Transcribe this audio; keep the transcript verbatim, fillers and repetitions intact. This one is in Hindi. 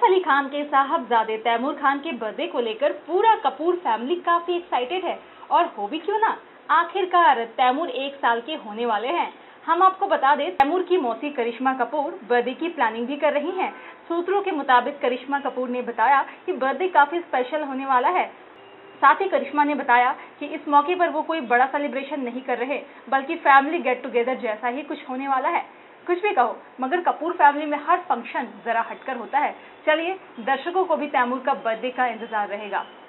अली खान के साहबजादे तैमूर खान के बर्थडे को लेकर पूरा कपूर फैमिली काफी एक्साइटेड है। और हो भी क्यों ना, आखिरकार तैमूर एक साल के होने वाले हैं। हम आपको बता दें, तैमूर की मौसी करिश्मा कपूर बर्थडे की प्लानिंग भी कर रही हैं। सूत्रों के मुताबिक करिश्मा कपूर ने बताया कि बर्थडे काफी स्पेशल होने वाला है। साथ ही करिश्मा ने बताया कि इस मौके पर वो कोई बड़ा सेलिब्रेशन नहीं कर रहे, बल्कि फैमिली गेट टुगेदर जैसा ही कुछ होने वाला है। कुछ भी कहो, मगर कपूर फैमिली में हर फंक्शन जरा हटकर होता है। चलिए, दर्शकों को भी तैमूर का बर्थडे का इंतजार रहेगा।